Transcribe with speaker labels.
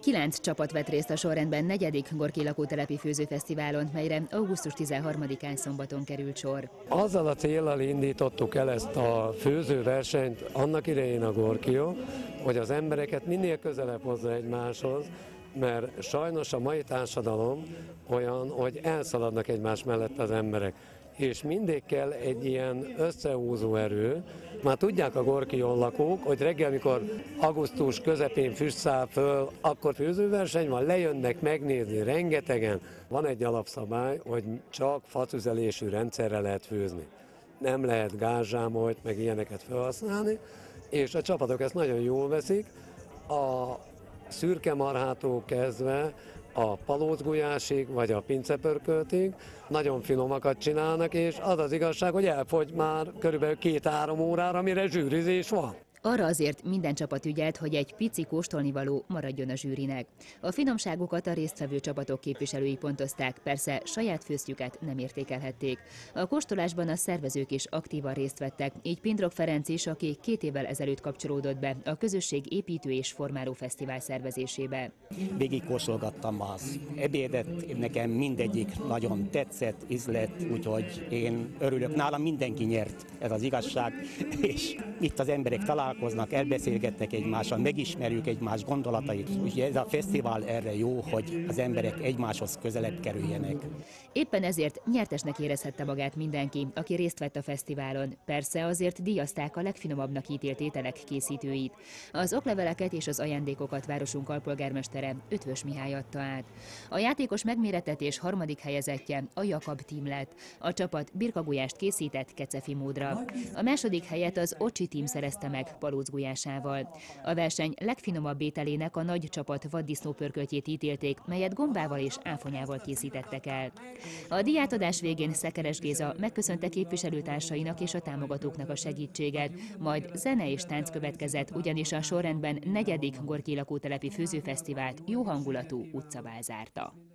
Speaker 1: 9 csapat vett részt a sorrendben 4. Gorki lakótelepi főzőfesztiválon, melyre augusztus 13-án szombaton került sor.
Speaker 2: Azzal a céllal indítottuk el ezt a főzőversenyt annak idején a Gorkio, hogy az embereket minél közelebb hozza egymáshoz, mert sajnos a mai társadalom olyan, hogy elszaladnak egymás mellett az emberek. És mindig kell egy ilyen összehúzó erő. Már tudják a Gorkion lakók, hogy reggel, amikor augusztus közepén füst száll föl, akkor főzőverseny van, lejönnek megnézni rengetegen. Van egy alapszabály, hogy csak fatüzelésű rendszerre lehet főzni. Nem lehet gázsámolyt, meg ilyeneket felhasználni, és a csapatok ezt nagyon jól veszik. A szürke marhától kezdve a palócgulyásig, vagy a pincepörköltig nagyon finomakat csinálnak, és az az igazság, hogy elfogy már körülbelül 2-3 órára, mire zsűrizés van.
Speaker 1: Arra azért minden csapat ügyelt, hogy egy pici kóstolnivaló maradjon a zsűrinek. A finomságokat a résztvevő csapatok képviselői pontozták, persze saját főztjüket nem értékelhették. A kóstolásban a szervezők is aktívan részt vettek, így Pindrok Ferenc is, aki 2 évvel ezelőtt kapcsolódott be a közösség építő és formáló fesztivál szervezésébe.
Speaker 3: Végig kóstolgattam az ebédet, nekem mindegyik nagyon tetszett, ízlett, úgyhogy én örülök. Nálam mindenki nyert, ez az igazság, és itt az emberek találkoznak, elbeszélgetnek egymással, megismerjük egymás gondolatait. Úgyhogy ez a fesztivál erre jó, hogy az emberek egymáshoz közelebb kerüljenek.
Speaker 1: Éppen ezért nyertesnek érezhette magát mindenki, aki részt vett a fesztiválon. Persze azért díjazták a legfinomabbnak ítélt ételek készítőit. Az okleveleket és az ajándékokat városunk alpolgármestere, Ötvös Mihály adta át. A játékos megmérettetés 3. helyezettje a Jakab Team lett. A csapat birkagulyást készített kecefi módra. A 2. helyet az Ocsi Team szerezte meg palócgulyásával. A verseny legfinomabb ételének a nagy csapat vaddisznópörköltjét ítélték, melyet gombával és áfonyával készítettek el. A díjátadás végén Szekeres Géza megköszönte képviselőtársainak és a támogatóknak a segítséget, majd zene és tánc következett, ugyanis a sorrendben 4. Gorki lakótelepi főzőfesztivált jó hangulatú utcabál zárta.